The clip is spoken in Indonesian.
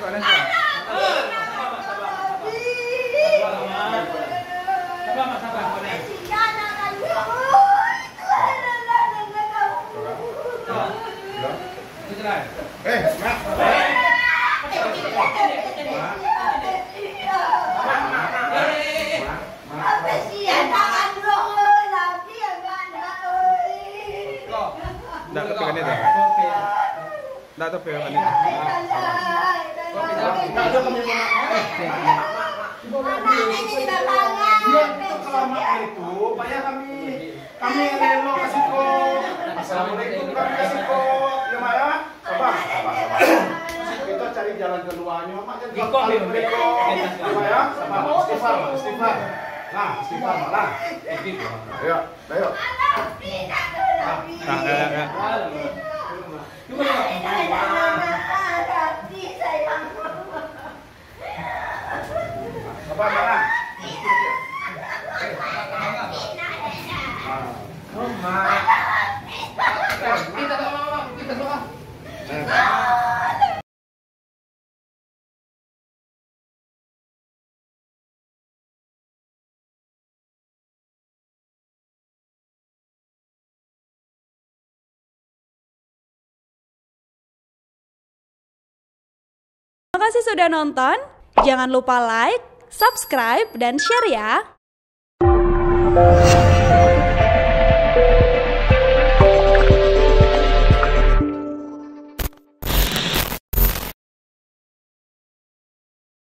Nggak kepegannya dah. Nggak kepegannya. Kelamaan itu, banyak kami relo kasih kok. Assalamualaikum kami kasih kok. Ya Maya, sabar. Kita cari jalan keluarnya. Mak jangan Maya, sabar. Istighfar. Nah, istighfar malah. Ayo. Sabar mana? Kita doa. Terima kasih sudah nonton. Jangan lupa like, subscribe, dan share ya.